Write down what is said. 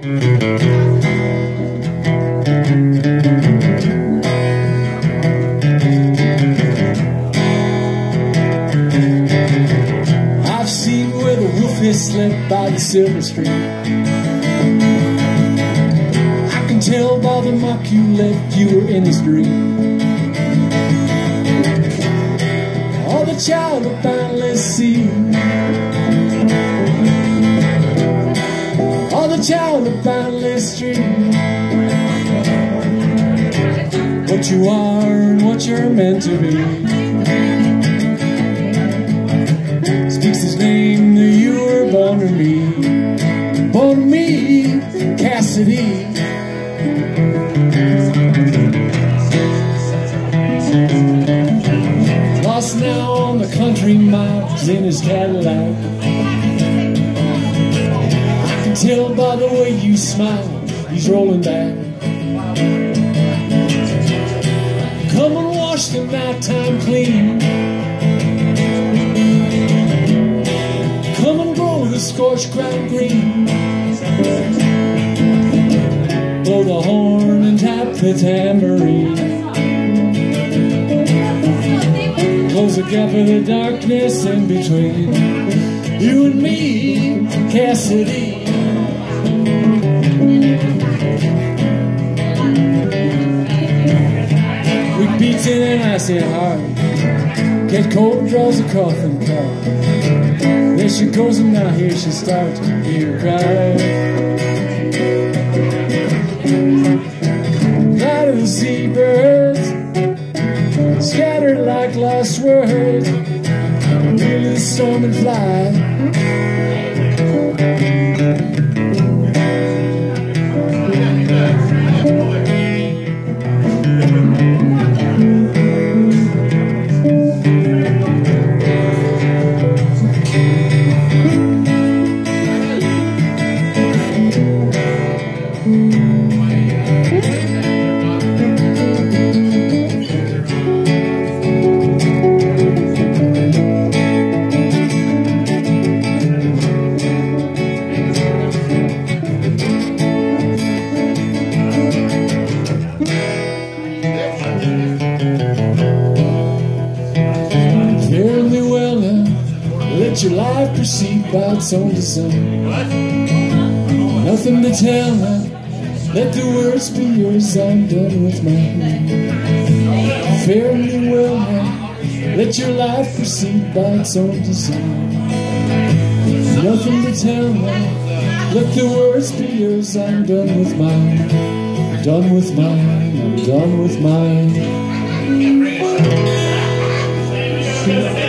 I've seen where the wolf has slept by the silver stream. I can tell by the mark you left you were in his dream. Or the child of boundless sea, or the child of boundless stream. What you are and what you're meant to be speaks his name that you were born to me. Born to me, Cassidy. Lost now on the country miles in his Cadillac. I can tell by the way you smile, he's rolling back. Come and wash the nighttime clean. Come and grow the scorched ground green. Blow the horn and tap the tambourine. Close the gap of the darkness in between you and me, Cassidy. We beats in an icy heart, get cold, draws a coffin car. There she goes and now here she starts to hear her cry. Fly to the seabirds, scattered like lost words, feel the storm and fly. Let your life proceed by its own design. Nothing to tell now, let the words be yours, I'm done with mine. Fare me well now, let your life proceed by its own design. Nothing to tell now, let the words be yours, I'm done with mine. Done with mine, I'm done with mine.